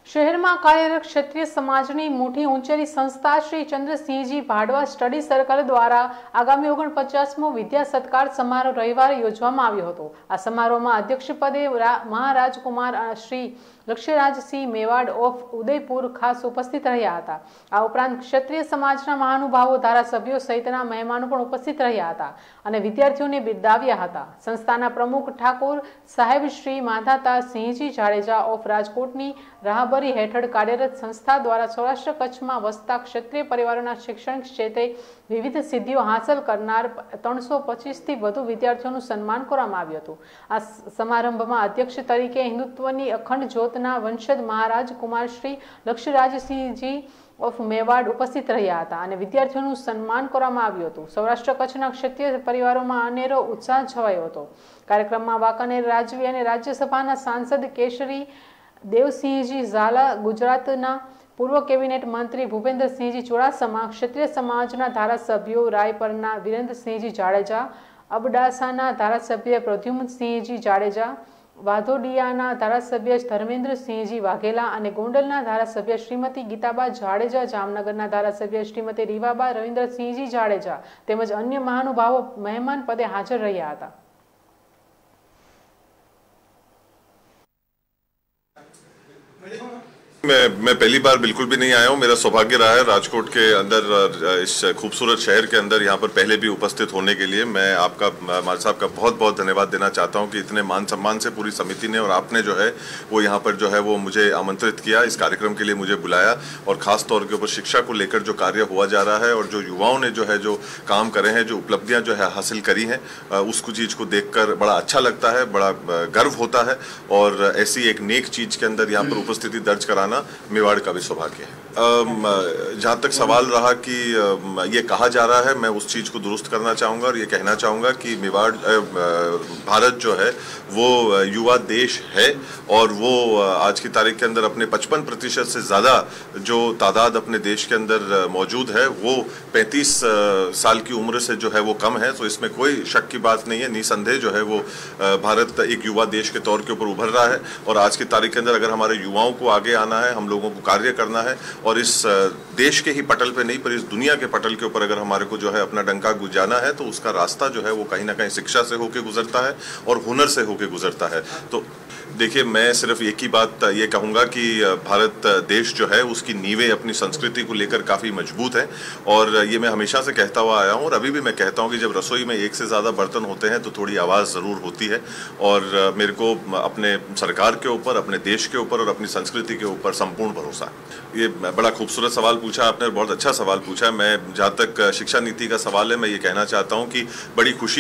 शहर में कार्यरत क्षत्रिय समाजनी मोटी ऊंचेरी संस्था श्री चंद्रसिंहजी भाडवा स्टडी सर्कल द्वारा आगामी 49मो विद्या सत्कार समारोह रविवार योजवामां आव्यो हतो। आ समारोह में अध्यक्ष पदे महाराजकुमार श्री लक्ष्यराजसिंह मेवाड़ ऑफ उदयपुर खास उपस्थित रह्या हता। आ उपरांत क्षत्रिय समाजना महानुभावो धारासभ्यो सहितना मेहमानो पण उपस्थित रह्या हता अने विद्यार्थीओने बिरदाव्या हता। संस्थाना प्रमुख ठाकुर साहेब श्री माधाता सिंहजी जाडेजा ऑफ राजकोटनी राहबरी हेठळ कार्यरत संस्था द्वारा सौराष्ट्र कच्छ में वसता क्षत्रिय परिवारों शिक्षण क्षेत्रे विविध सिद्धिओ हासिल करनार 325 थी वधु विद्यार्थीओनुं सन्मान करवामां आव्युं हतुं। आ समारंभमां अध्यक्ष तरीके हिंदुत्वनी अखंड ज्योतना वंशज महाराज कुमार श्री लक्ष्यराजसिंहजी ऑफ मेवाड़ उपस्थित रह्या हता अने विद्यार्थीओनुं सन्मान करवामां आव्युं हतुं। सौराष्ट्र कच्छना क्षत्रिय परिवारोमां अनेरो उत्साह छवायो हतो। कार्यक्रममां वांकानेर राजवी अने राज्यसभाना सांसद केशरी देवसिंहजी झाला, गुजरातना पूर्व केबिनेट मंत्री भूपेन्द्रसिंहजी चुड़ासमा, क्षत्रिय समाजना धारासभ्यो रायपरना वीरेन्द्रसिंहजी जाडेजा, अबडासाना धारासभ्य प्रद्युम्नसिंहजी जाडेजा, वाधोडियाना धारासभ्य धर्मेन्द्रसिंहजी वाघेला अने गोंडलना धारासभ्य श्रीमती गीताबा जाडेजा, जामनगरना धारासभ्य श्रीमती रीवाबा रविन्द्रसिंहजी जाडेजा तेमज अन्य महानुभावो मेहमान पदे हाजर रह्या हता। मैं पहली बार बिल्कुल भी नहीं आया हूँ। मेरा सौभाग्य रहा है राजकोट के अंदर, इस खूबसूरत शहर के अंदर यहाँ पर पहले भी उपस्थित होने के लिए। मैं आपका, मार साहब का बहुत बहुत धन्यवाद देना चाहता हूँ कि इतने मान सम्मान से पूरी समिति ने और आपने जो है वो यहाँ पर जो है वो मुझे आमंत्रित किया, इस कार्यक्रम के लिए मुझे बुलाया। और ख़ास तौर के ऊपर शिक्षा को लेकर जो कार्य हुआ जा रहा है और जो युवाओं ने जो है जो काम करे हैं, जो उपलब्धियाँ जो है हासिल करी हैं, उसको चीज़ को देख कर बड़ा अच्छा लगता है, बड़ा गर्व होता है। और ऐसी एक नेक चीज़ के अंदर यहाँ पर उपस्थिति दर्ज कराना मेवाड़ का भी सौभाग्य है। जहाँ तक सवाल रहा कि ये कहा जा रहा है, मैं उस चीज़ को दुरुस्त करना चाहूँगा और ये कहना चाहूँगा कि मेवाड़, भारत जो है वो युवा देश है और वो आज की तारीख के अंदर अपने 55% से ज़्यादा जो तादाद अपने देश के अंदर मौजूद है वो 35 साल की उम्र से जो है वो कम है। तो इसमें कोई शक की बात नहीं है। निसंदेह जो है वो भारत एक युवा देश के तौर के ऊपर उभर रहा है और आज की तारीख के अंदर अगर हमारे युवाओं को आगे आना है, हम लोगों को कार्य करना है और इस देश के ही पटल पे नहीं पर इस दुनिया के पटल के ऊपर अगर हमारे को जो है अपना डंका गुजाना है तो उसका रास्ता जो है वो कहीं ना कहीं शिक्षा से होके गुजरता है और हुनर से होके गुजरता है। तो देखिए, मैं सिर्फ एक ही बात ये कहूँगा कि भारत देश जो है उसकी नींवें अपनी संस्कृति को लेकर काफ़ी मजबूत हैं और ये मैं हमेशा से कहता हुआ आया हूँ और अभी भी मैं कहता हूँ कि जब रसोई में एक से ज़्यादा बर्तन होते हैं तो थोड़ी आवाज़ ज़रूर होती है। और मेरे को अपने सरकार के ऊपर, अपने देश के ऊपर और अपनी संस्कृति के ऊपर संपूर्ण भरोसा है। ये बड़ा खूबसूरत सवाल पूछा आपने, बहुत अच्छा सवाल पूछा। मैं, जहाँ तक शिक्षा नीति का सवाल है, मैं ये कहना चाहता हूँ कि बड़ी खुशी